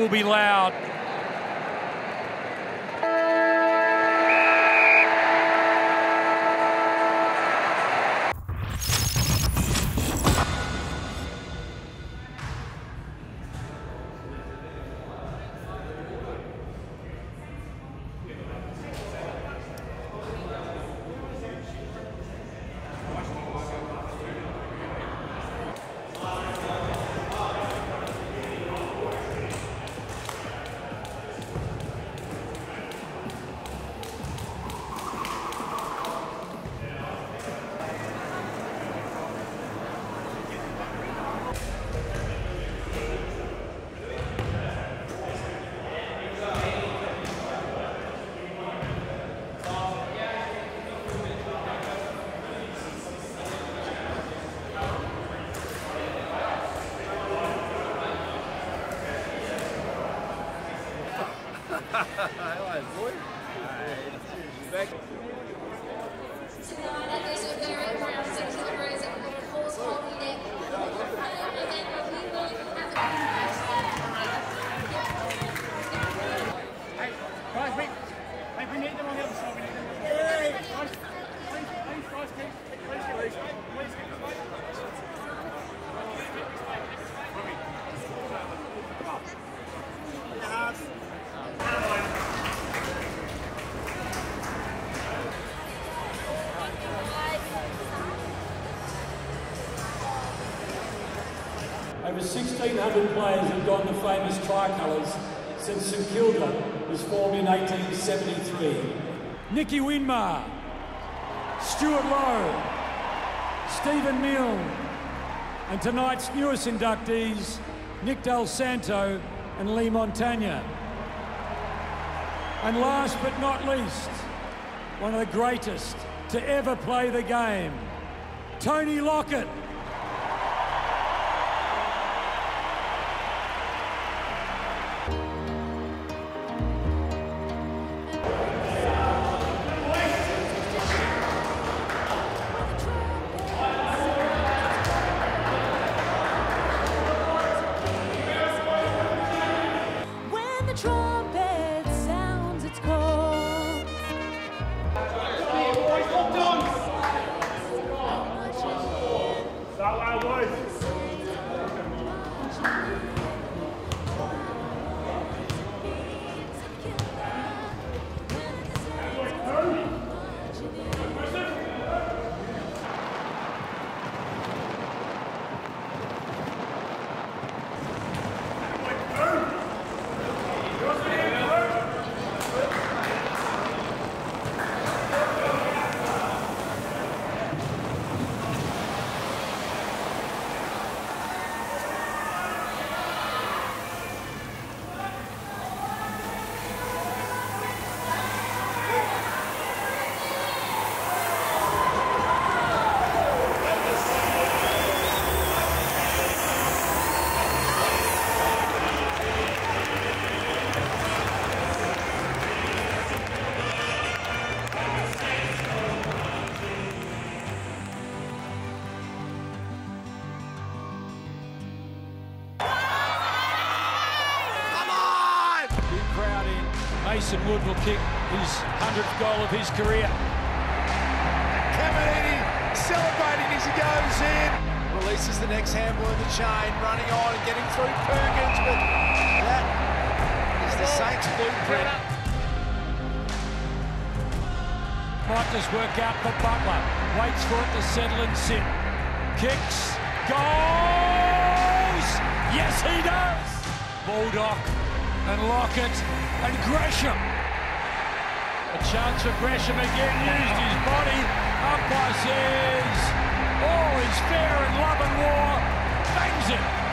will be loud. Hello, boy. Back. Hey, guys, we need them on the other side. We need them. Hey, guys, please, guys, please. Over 1,600 players have donned the famous tricolours since St Kilda was formed in 1873. Nicky Winmar, Stuart Lowe, Stephen Milne, and tonight's newest inductees, Nick Del Santo and Lee Montagna. And last but not least, one of the greatest to ever play the game, Tony Lockett. Trumpet sounds its call. Start loud, boys. Mason Wood will kick his 100th goal of his career. Caminiti celebrating as he goes in. Releases the next handle in the chain, running on and getting through Perkins, but that is the Saints blueprint. Might just work out for Butler. Waits for it to settle and sit. Kicks. Goes! Yes, he does! Baldock and Lockett and Gresham. A chance for Gresham again. Used his body. Umpire says all is fair in love and war. Bangs it.